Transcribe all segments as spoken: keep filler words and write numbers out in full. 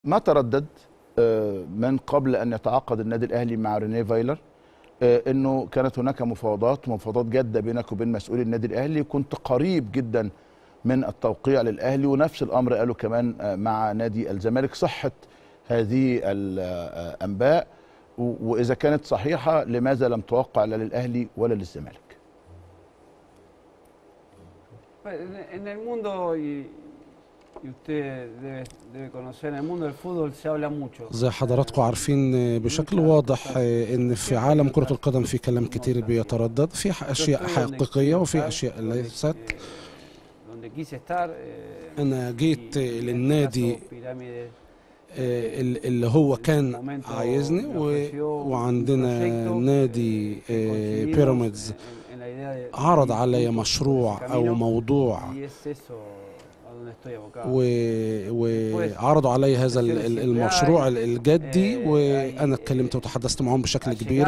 ما تردد من قبل أن يتعاقد النادي الأهلي مع رينيه فايلر أنه كانت هناك مفاوضات مفاوضات جادة بينك وبين مسؤولي النادي الأهلي، كنت قريب جدا من التوقيع للأهلي، ونفس الأمر قالوا كمان مع نادي الزمالك. صحة هذه الأنباء؟ وإذا كانت صحيحة لماذا لم توقع لا للأهلي ولا للزمالك؟ En el mundo, y, y usted debe, debe conocer, en el mundo del fútbol se habla mucho. زي حضراتكم عارفين بشكل واضح ان في عالم كرة القدم في كلام كتير بيتردد، في اشياء حقيقية وفي اشياء ليست. انا جيت للنادي اللي هو كان عايزني، وعندنا نادي بيراميدز عرض علي مشروع او موضوع وعرضوا علي هذا المشروع الجدي، وانا اتكلمت وتحدثت معهم بشكل كبير،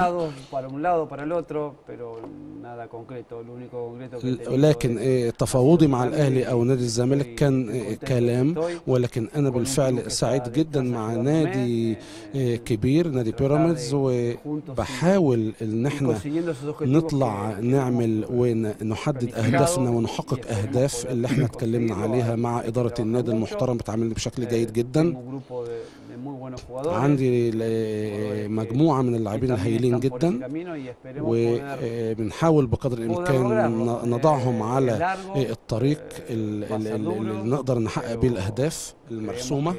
ولكن تفاوضي مع الاهلي او نادي الزمالك كان كلام، ولكن انا بالفعل سعيد جدا مع نادي كبير نادي بيراميدز، وبحاول ان احنا نطلع نعمل ونحدد اهدافنا ونحقق اهداف اللي احنا اتكلمنا عليها مع اداره النادي المحترم. بتعاملني بشكل جيد جدا، عندي مجموعه من اللاعبين الهايلين جدا، وبنحاول بقدر الامكان نضعهم على الطريق اللي نقدر نحقق بيه الاهداف المرسومه،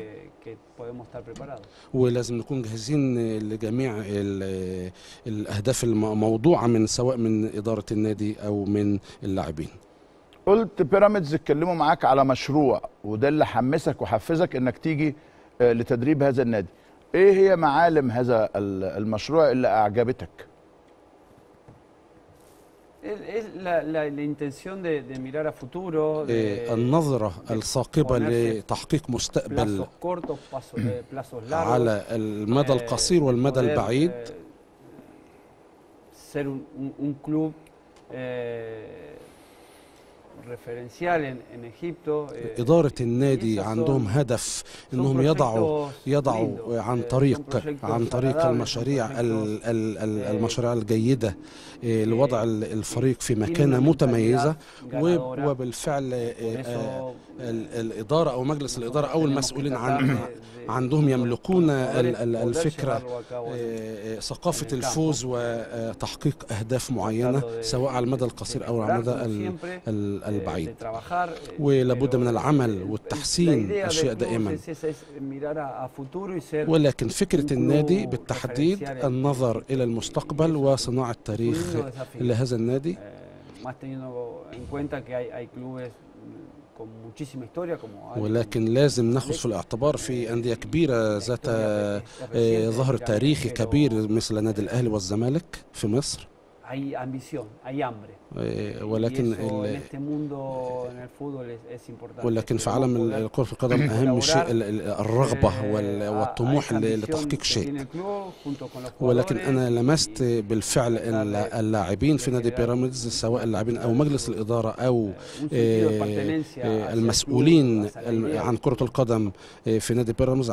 ولازم نكون جاهزين لجميع الاهداف الموضوعه من سواء من اداره النادي او من اللاعبين. قلت بيراميدز اتكلموا معاك على مشروع، وده اللي حمسك وحفزك انك تيجي لتدريب هذا النادي. ايه هي معالم هذا المشروع اللي اعجبتك؟ النظرة الثاقبة لتحقيق مستقبل على المدى القصير والمدى البعيد. إدارة النادي عندهم هدف انهم يضعوا يضعوا عن طريق عن طريق المشاريع المشاريع الجيدة لوضع الفريق في مكانة متميزة، وبالفعل الإدارة أو مجلس الإدارة أو المسؤولين عن عندهم يملكون الفكرة، ثقافة الفوز وتحقيق أهداف معينة سواء على المدى القصير أو على المدى البعيد، ولابد من العمل والتحسين أشياء دائما. ولكن فكرة النادي بالتحديد النظر إلى المستقبل وصناعة تاريخ لهذا النادي، ولكن لازم ناخذ في الاعتبار في أندية كبيرة ذات ظهر تاريخي كبير مثل نادي الأهلي والزمالك في مصر، ولكن ولكن في عالم كرة القدم أهم شيء الرغبة والطموح لتحقيق شيء. ولكن أنا لمست بالفعل اللاعبين في نادي بيراميدز سواء اللاعبين أو مجلس الإدارة أو المسؤولين عن كرة القدم في نادي بيراميدز